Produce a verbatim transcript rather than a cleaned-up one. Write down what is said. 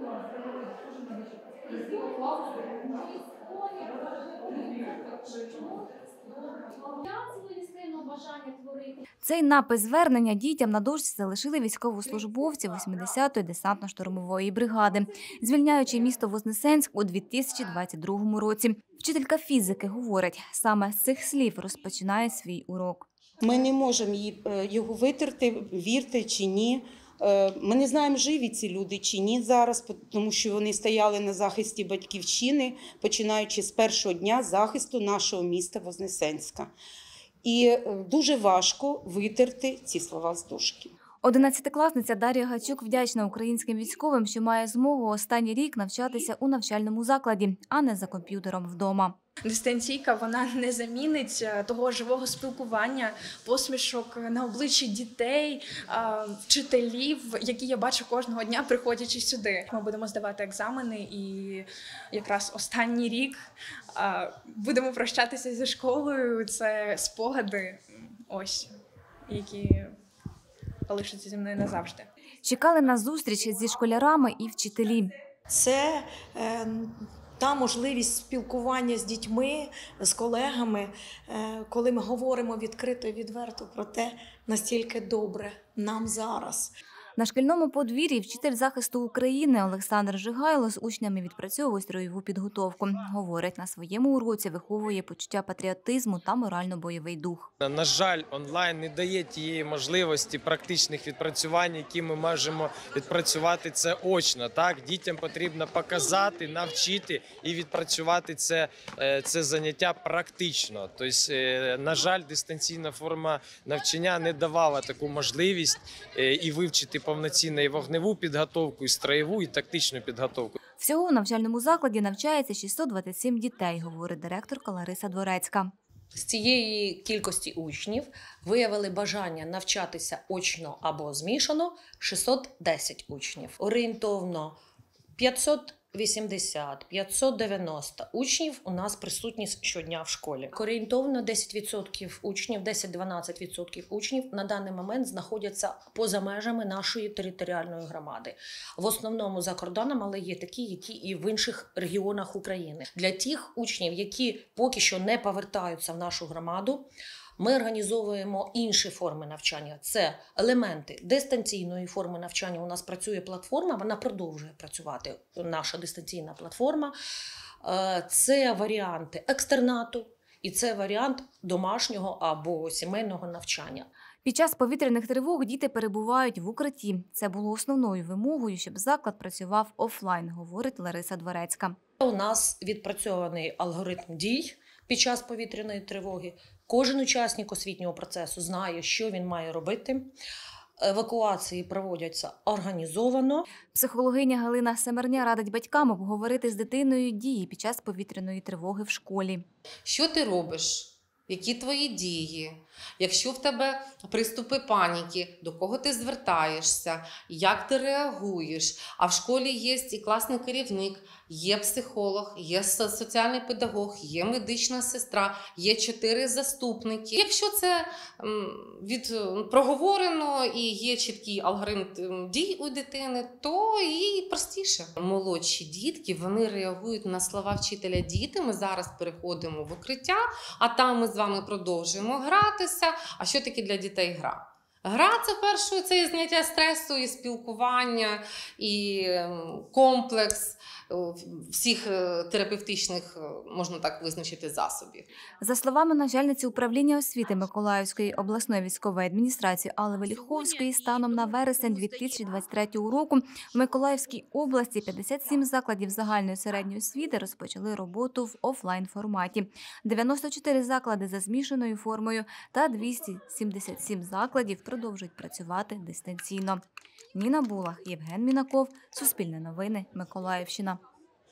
Цей напис звернення дітям на дошці залишили військовослужбовці вісімдесятої десантно-штурмової бригади, звільняючи місто Вознесенськ у дві тисячі двадцять другому році. Вчителька фізики говорить, саме з цих слів розпочинає свій урок. Ми не можемо його витерти, вірте чи ні. Ми не знаємо, живі ці люди чи ні зараз, тому що вони стояли на захисті батьківщини, починаючи з першого дня захисту нашого міста Вознесенська. І дуже важко витерти ці слова з дошки. Одинадцятикласниця Дар'я Гачук вдячна українським військовим, що має змогу останній рік навчатися у навчальному закладі, а не за комп'ютером вдома. Дистанційка, вона не замінить того живого спілкування, посмішок на обличчі дітей, вчителів, які я бачу кожного дня, приходячи сюди. Ми будемо здавати екзамени і якраз останній рік будемо прощатися зі школою. Це спогади, ось, які залишаться зі мною назавжди. Чекали на зустріч зі школярами і вчителі. Це е, та можливість спілкування з дітьми, з колегами, е, коли ми говоримо відкрито і відверто про те, настільки добре нам зараз. На шкільному подвір'ї вчитель захисту України Олександр Жигайло з учнями відпрацьовує строєву підготовку. Говорить, на своєму уроці виховує почуття патріотизму та морально-бойовий дух. На жаль, онлайн не дає тієї можливості практичних відпрацювань, які ми можемо відпрацювати це очно. Так? Дітям потрібно показати, навчити і відпрацювати це, це заняття практично. Тобто, на жаль, дистанційна форма навчання не давала таку можливість і вивчити повноцінну і вогневу підготовку, і строєву, і тактичну підготовку. Всього у навчальному закладі навчається шістсот двадцять сім дітей, говорить директорка Лариса Дворецька. З цієї кількості учнів виявили бажання навчатися очно або змішано шістсот десять учнів. Орієнтовно п'ятсот вісімдесят - п'ятсот дев'яносто учнів у нас присутні щодня в школі. Орієнтовно десять відсотків учнів, десять-дванадцять відсотків учнів на даний момент знаходяться поза межами нашої територіальної громади. В основному за кордоном, але є такі, які і в інших регіонах України. Для тих учнів, які поки що не повертаються в нашу громаду, ми організовуємо інші форми навчання. Це елементи дистанційної форми навчання. У нас працює платформа, вона продовжує працювати, наша дистанційна платформа. Це варіанти екстернату і це варіант домашнього або сімейного навчання. Під час повітряних тривог діти перебувають в укритті. Це було основною вимогою, щоб заклад працював офлайн, говорить Лариса Дворецька. У нас відпрацьований алгоритм дій під час повітряної тривоги. Кожен учасник освітнього процесу знає, що він має робити. Евакуації проводяться організовано. Психологиня Галина Семерня радить батькам обговорити з дитиною дії під час повітряної тривоги в школі. Що ти робиш? Які твої дії? Якщо в тебе приступи паніки, до кого ти звертаєшся, як ти реагуєш? А в школі є і класний керівник, є психолог, є соціальний педагог, є медична сестра, є чотири заступники. Якщо це від проговорено і є чіткий алгоритм дій у дитини, то і простіше. Молодші дітки, вони реагують на слова вчителя діти. Ми зараз переходимо в укриття, а там ми з вами продовжуємо гратися. А що таке для дітей гра? Гра – це перше, це і зняття стресу, і спілкування, і комплекс всіх терапевтичних, можна так визначити, засобів. За словами начальниці управління освіти Миколаївської обласної військової адміністрації Алли Веліховської, станом на вересень дві тисячі двадцять третього року в Миколаївській області п'ятдесят сім закладів загальної середньої освіти розпочали роботу в офлайн-форматі, дев'яносто чотири заклади за змішаною формою та двісті сімдесят сім закладів продовжують працювати дистанційно. Ніна Булах, Євген Мінаков, Суспільне новини, Миколаївщина.